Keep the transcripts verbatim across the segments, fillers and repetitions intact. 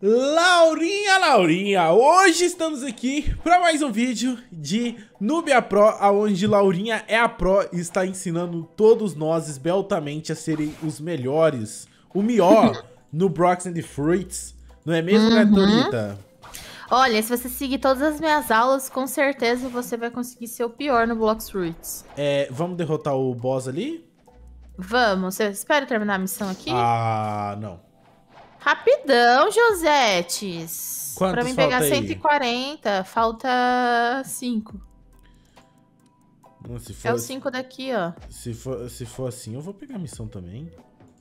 Laurinha, Laurinha, hoje estamos aqui para mais um vídeo de Nubia Pro, onde Laurinha é a Pro e está ensinando todos nós esbeltamente a serem os melhores, o melhor no Blox and Fruits, não é mesmo, Uhum. Gatorita? Olha, se você seguir todas as minhas aulas, com certeza você vai conseguir ser o pior no Blox Fruits. É, vamos derrotar o boss ali? Vamos, você espera eu terminar a missão aqui? Ah, não. Rapidão, Josetes. Quantos Pra mim falta pegar aí? cento e quarenta, falta cinco. Não, se for, É o cinco daqui, ó. se for, se for assim, eu vou pegar a missão também.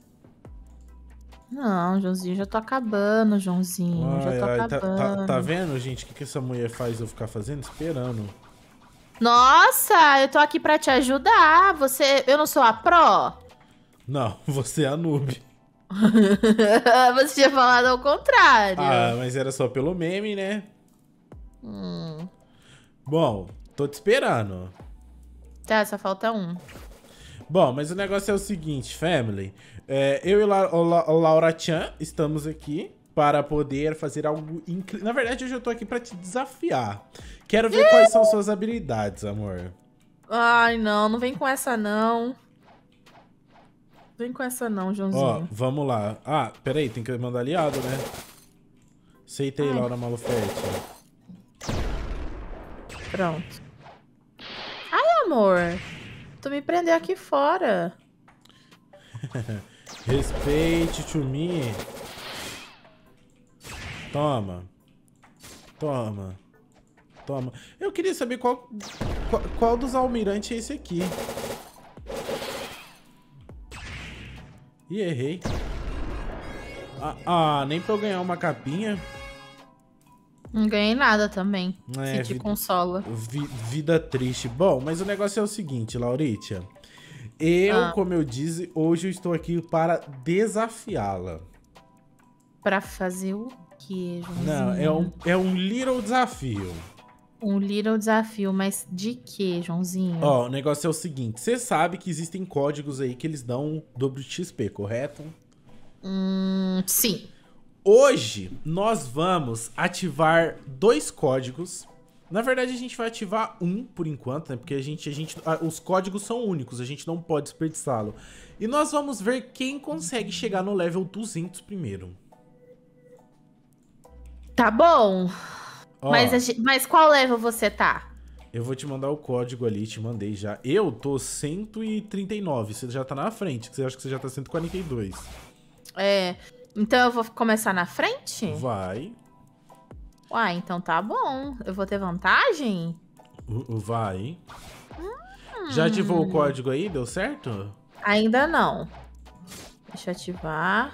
Não, Joãozinho, já tô acabando, Joãozinho. Ai, já tô ai, tá, acabando. tá, tá vendo, gente, o que, que essa mulher faz eu ficar fazendo? Esperando. Nossa, eu tô aqui pra te ajudar. Você, eu não sou a Pro? Não, você é a noob. Você tinha falado ao contrário. Ah, mas era só pelo meme, né? Hum. Bom, tô te esperando. Tá, só falta um. Bom, mas o negócio é o seguinte, family. É, eu e La o La o Laura Chan estamos aqui para poder fazer algo incrível. Na verdade, hoje eu tô aqui pra te desafiar. Quero ver quais são suas habilidades, amor. Ai, não, não vem com essa, não. Vem com essa, não, Ó, Joãozinho. vamos lá. Ah, peraí, tem que mandar aliado, né? Aceitei, Ai. Laura Malufete. Pronto. Ai, amor. Tu me prendeu aqui fora. Respeite to me. Toma. Toma. Toma. Eu queria saber qual, qual, qual dos almirantes é esse aqui. Ih, errei. Ah, ah, nem pra eu ganhar uma capinha. Não ganhei nada também. É, Se te vida- consola. Vi- vida triste. Bom, mas o negócio é o seguinte, Lauritia. Eu, Ah. como eu disse, hoje eu estou aqui para desafiá-la. Pra fazer o quê, Joãozinho? Não, é um, é um little desafio. Um little desafio, mas de quê, Joãozinho? Ó, o negócio é o seguinte, você sabe que existem códigos aí que eles dão dobro de X P, correto? Hum, sim. Hoje, nós vamos ativar dois códigos. Na verdade, a gente vai ativar um por enquanto, né? Porque a gente, a gente, a- os códigos são únicos, a gente não pode desperdiçá-lo. E nós vamos ver quem consegue chegar no level duzentos primeiro. Tá bom. Ó, Mas, a gen- mas qual level você tá? eu vou te mandar o código ali, te mandei já. Eu tô cento e trinta e nove, você já tá na frente, você acha que você já tá cento e quarenta e dois. É. Então eu vou começar na frente? Vai, Uai, então tá bom. Eu vou ter vantagem? o- o vai. Já ativou o código aí, deu certo? Ainda não. Deixa eu ativar.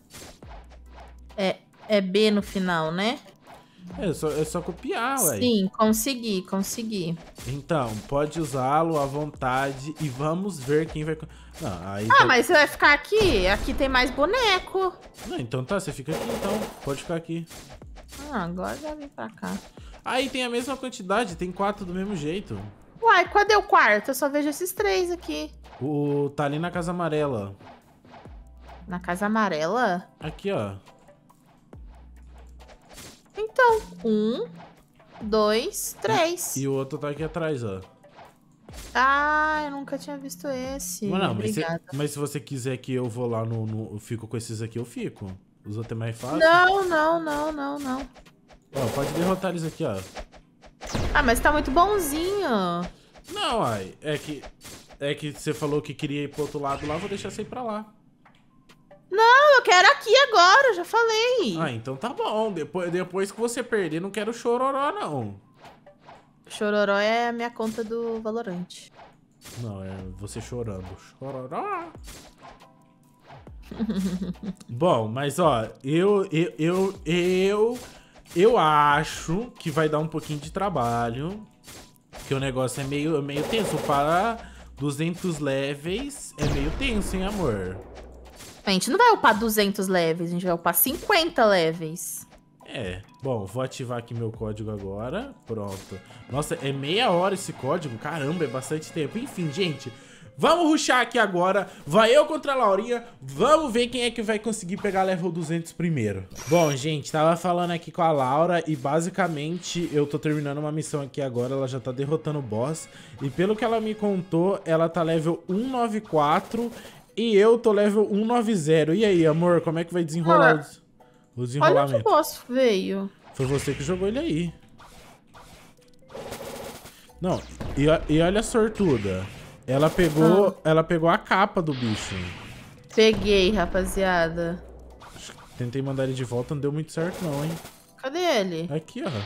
É, é B no final, né? É só, é só copiar, ué. Sim, consegui, consegui. Então, pode usá-lo à vontade e vamos ver quem vai... co- Não, aí... Ah, vai- mas você vai ficar aqui? Aqui tem mais boneco. Não, então tá, você fica aqui então. Pode ficar aqui. Ah, agora já vim pra cá. Aí tem a mesma quantidade, tem quatro do mesmo jeito. Uai, cadê o quarto? Eu só vejo esses três aqui. O... Tá ali na casa amarela. Na casa amarela? Aqui, ó. Então, um, dois, três. E o outro tá aqui atrás, ó. Ah, eu nunca tinha visto esse. Mas não, mas se, Obrigada. mas se você quiser que eu vou lá no, no... Eu fico com esses aqui, eu fico. Os outros é mais fácil. Não, não, não, não, não. Ó, pode derrotar eles aqui, ó. Ah, mas tá muito bonzinho. Não, ai, é que... É que você falou que queria ir pro outro lado lá, vou deixar você ir pra lá. Não, eu quero aqui agora, eu já falei. Ah, então tá bom. Depois, depois que você perder, não quero chororó, não. Chororó é a minha conta do Valorant. Não, é você chorando. Chororó. Bom, mas ó, eu, eu, eu, eu, eu acho que vai dar um pouquinho de trabalho. Porque o negócio é meio, meio tenso. Para duzentos levels é meio tenso, hein, amor? A gente não vai upar duzentos levels, a gente vai upar cinquenta levels. É, bom, vou ativar aqui meu código agora. Pronto. Nossa, é meia hora esse código? Caramba, é bastante tempo. Enfim, gente, Vamos rushar aqui agora. Vai eu contra a Laurinha. Vamos ver quem é que vai conseguir pegar level duzentos primeiro. Bom, gente, tava falando aqui com a Laura e basicamente eu tô terminando uma missão aqui agora. Ela já tá derrotando o boss. E pelo que ela me contou, ela tá level cento e noventa e quatro e eu tô level cento e noventa. E aí, amor, como é que vai desenrolar Ah, os, os desenrolamentos? olha que o boss veio. Foi você que jogou ele aí. Não, e, e olha a sortuda. Ela pegou, ah. ela pegou a capa do bicho. Peguei, rapaziada. Tentei mandar ele de volta, não deu muito certo não, hein? Cadê ele? Aqui, ó.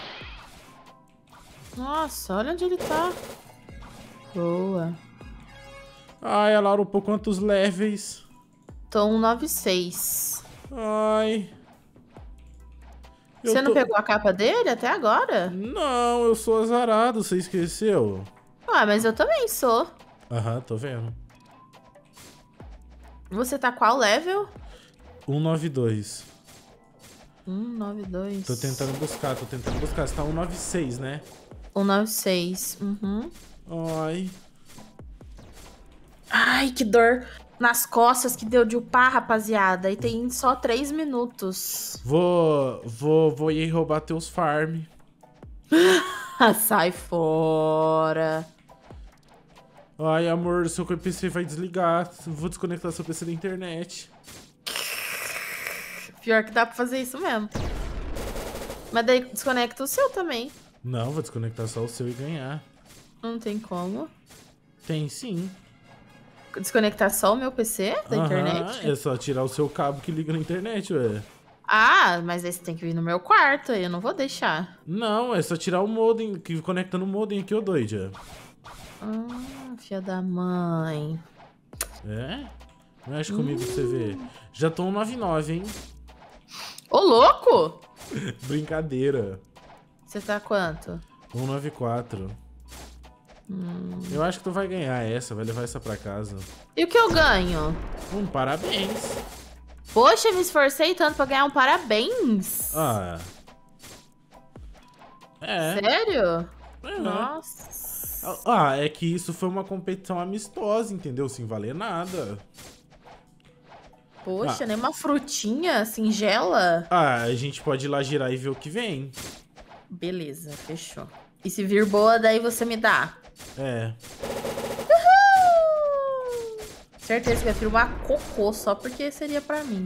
Nossa, olha onde ele tá. Boa. Ai, a Laura upou quantos levels? Tô cento e noventa e seis. Ai. Eu você não tô... pegou a capa dele até agora? Não, eu sou azarado, você esqueceu? Ah, mas eu também sou. Aham, tô vendo. Você tá qual level? cento e noventa e dois. cento e noventa e dois. Tô tentando buscar, tô tentando buscar. Você tá cento e noventa e seis, né? cento e noventa e seis. Uhum. Ai. Ai, que dor nas costas que deu de upar, rapaziada. E tem só três minutos. Vou, vou, vou ir roubar teus farm. Sai fora. Ai, amor, seu P C vai desligar. Vou desconectar seu P C da internet. Pior que dá pra fazer isso mesmo. Mas daí desconecta o seu também. Não, vou desconectar só o seu e ganhar. Não tem como. Tem sim. Desconectar só o meu P C da Aham, internet? É só tirar o seu cabo que liga na internet, ué. Ah, mas aí você tem que vir no meu quarto, aí eu não vou deixar. Não, é só tirar o modem, que conecta no modem aqui, ô doida. Ah, filha da mãe. É? Mexe comigo pra você ver. Já tô cento e noventa e nove, hein? Ô, louco! Brincadeira. Você tá quanto? cento e noventa e quatro. Hum. Eu acho que tu vai ganhar essa, vai levar essa pra casa. E o que eu ganho? Um parabéns. Poxa, me esforcei tanto pra ganhar um parabéns. Ah. É. Sério? É. Nossa. Ah, é que isso foi uma competição amistosa, entendeu? Sem valer nada. Poxa, ah. nem uma frutinha singela? Ah, a gente pode ir lá girar e ver o que vem. Beleza, fechou. E se vir boa, daí você me dá. É. Uhul! Certeza que vai filmar cocô só porque seria pra mim.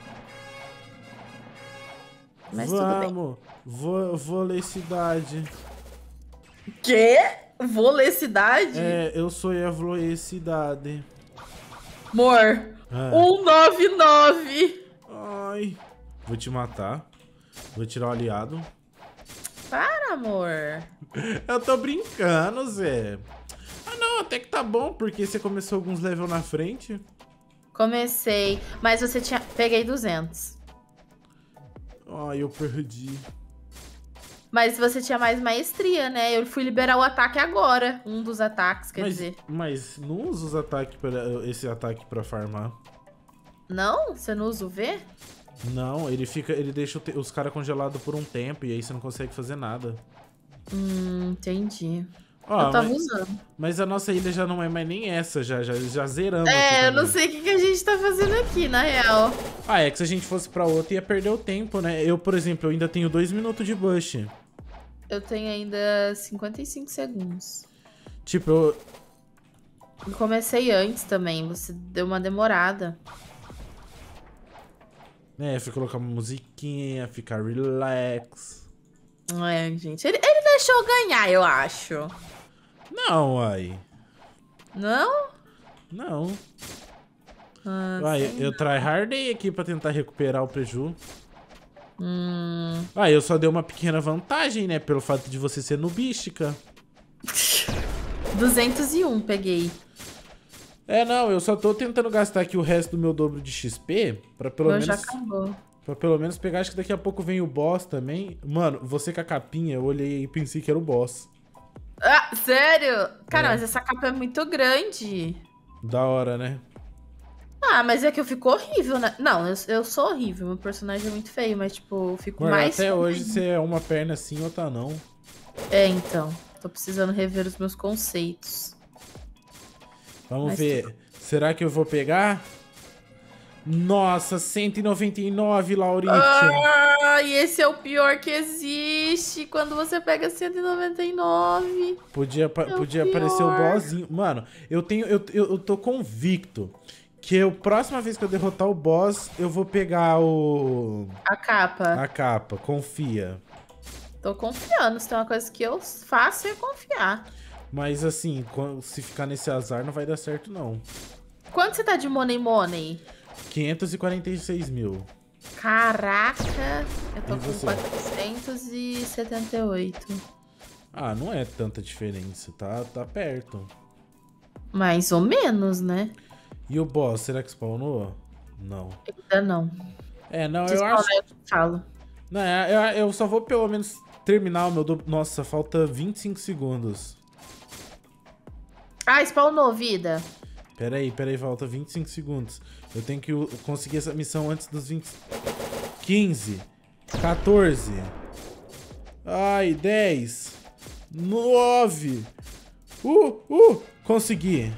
Mas Vamos. tudo bem. Vou, vou ler cidade. Quê? Vou ler cidade? É, eu sou a ler cidade. Amor, É. cento e noventa e nove. Ai. Vou te matar. Vou tirar o aliado. Para, amor. Eu tô brincando, Zé. Ah, não, até que tá bom, porque você começou alguns levels na frente. Comecei, mas você tinha... Peguei duzentos. Ai, eu perdi. Mas você tinha mais maestria, né? Eu fui liberar o ataque agora. Um dos ataques, quer mas, dizer. Mas não usa os ataques pra, esse ataque pra farmar. Não? Você não usa o V? Não, ele fica, ele deixa os caras congelados por um tempo e aí você não consegue fazer nada. Hum, entendi. Ó, eu tava mas, usando. Mas a nossa ilha já não é mais nem essa, já, já, já zeramos. É, eu não sei o que, que a gente tá fazendo aqui, na real. Ah, é que se a gente fosse pra outra ia perder o tempo, né? Eu, por exemplo, eu ainda tenho dois minutos de bush. Eu tenho ainda cinquenta e cinco segundos. Tipo, eu... Eu comecei antes também, você deu uma demorada. É, fui colocar uma musiquinha, ficar relax. É, gente, ele, ele deixou eu ganhar, eu acho. Não, uai. Não? Não. Ah, Uai, eu tryhardei aqui pra tentar recuperar o preju. Hum... Ah, eu só dei uma pequena vantagem, né? Pelo fato de você ser nubística. duzentos e um peguei. É, não, eu só tô tentando gastar aqui o resto do meu dobro de X P pra pelo Meu menos... já acabou. Pra pelo menos pegar, acho que daqui a pouco vem o boss também. Mano, você com a capinha, eu olhei e pensei que era o boss. Ah, sério? Cara, É. mas essa capa é muito grande. Da hora, né? Ah, mas é que eu fico horrível, né? Não, eu, eu sou horrível, meu personagem é muito feio, mas tipo, eu fico Mano, mais... até feio. hoje você é uma perna assim, outra não. É, então. Tô precisando rever os meus conceitos. Vamos Mas ver. tu- Será que eu vou pegar? Nossa, cento e noventa e nove, Lauritia. Ah, e esse é o pior que existe. Quando você pega cento e noventa e nove. Podia, pa- É o podia aparecer o pior. bossinho. Mano, eu tenho. Eu, eu, eu tô convicto que a próxima vez que eu derrotar o boss, eu vou pegar o. A capa. A capa. Confia. Tô confiando. Se tem uma coisa que eu faço é confiar. Mas assim, quando- se ficar nesse azar, não vai dar certo, não. Quanto você tá de money money? quinhentos e quarenta e seis mil. Caraca, eu tô E com você? quatrocentos e setenta e oito. Ah, não é tanta diferença, tá, tá perto. Mais ou menos, né? E o boss, será que spawnou? Não. Ainda não. É, não, Se eu acho. spawnar, eu te falo. Não, é, eu, eu só vou pelo menos terminar o meu. Do... Nossa, falta vinte e cinco segundos. Ah, spawnou, vida. Pera aí, pera aí, falta vinte e cinco segundos. Eu tenho que uh, conseguir essa missão antes dos vinte. quinze. quatorze. Ai, dez. nove. Uh, uh, consegui.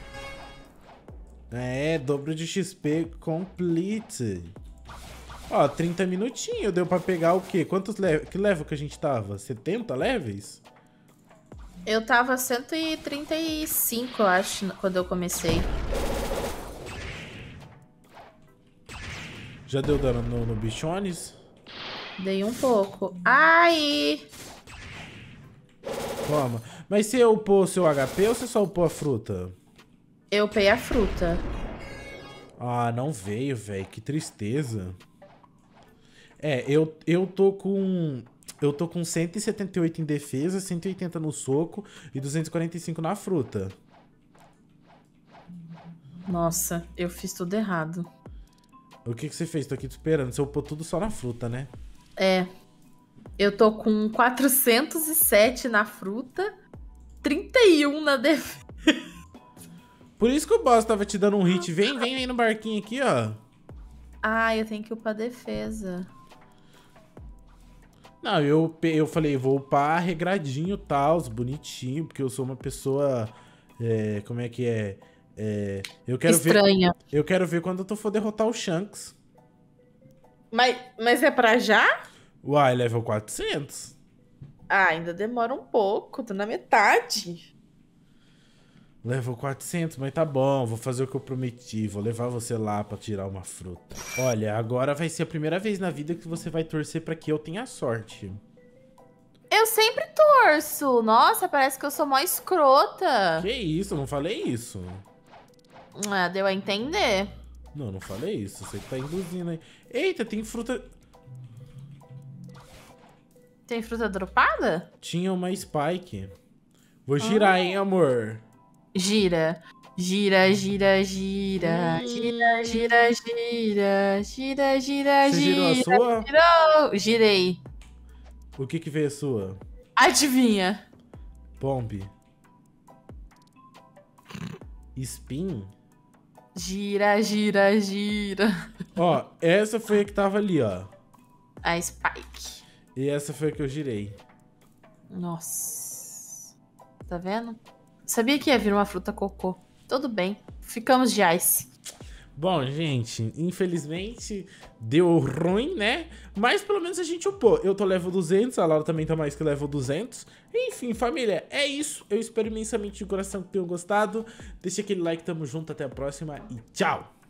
É, dobro de X P complete. Ó, trinta minutinhos, deu pra pegar o quê? Quantos levels? Que level que a gente tava? setenta levels? Eu tava cento e trinta e cinco, eu acho, quando eu comecei. Já deu dano no, no bichones? Dei um pouco. Ai! Toma. Mas você upou o seu H P ou você só upou a fruta? Eu peguei a fruta. Ah, não veio, velho. Que tristeza. É, eu, eu tô com... Eu tô com cento e setenta e oito em defesa, cento e oitenta no soco e duzentos e quarenta e cinco na fruta. Nossa, eu fiz tudo errado. O que que você fez? Tô aqui te esperando. Você upou tudo só na fruta, né? É. Eu tô com quatrocentos e sete na fruta, trinta e um na defesa. Por isso que o boss tava te dando um hit. Vem, vem, vem no barquinho aqui, ó. Ah, eu tenho que upar defesa. Não, eu, pe- eu falei, vou upar regradinho, tal, bonitinho, porque eu sou uma pessoa... é, como é que é? É, eu quero ver... Estranha. Eu quero ver quando eu for derrotar o Shanks. Mas, mas é pra já? Uai, level quatrocentos. Ah, ainda demora um pouco, tô na metade. Level quatrocentos, mas tá bom, vou fazer o que eu prometi, vou levar você lá pra tirar uma fruta. Olha, agora vai ser a primeira vez na vida que você vai torcer pra que eu tenha sorte. Eu sempre torço. Nossa, parece que eu sou mó escrota. Que isso, eu não falei isso. Ah, deu a entender. Não, não falei isso, você que tá induzindo aí. Eita, tem fruta... Tem fruta dropada? Tinha uma Spike. Vou girar, hein, amor. Gira. Gira, gira, gira. Hum. Gira, gira, gira. Gira, gira, Você girou a gira. sua? Girou. Girei. O que que veio a sua? Adivinha? Bomb. Spin? Gira, gira, gira. Ó, essa foi a que tava ali, ó. A Spike. E essa foi a que eu girei. Nossa. Tá vendo? Sabia que ia vir uma fruta cocô. Tudo bem. Ficamos de ice. Bom, gente, infelizmente deu ruim, né? Mas pelo menos a gente upou. Eu tô level duzentos, a Laura também tá mais que level duzentos. Enfim, família, é isso. Eu espero imensamente de coração que tenham gostado. Deixa aquele like, tamo junto, até a próxima e tchau!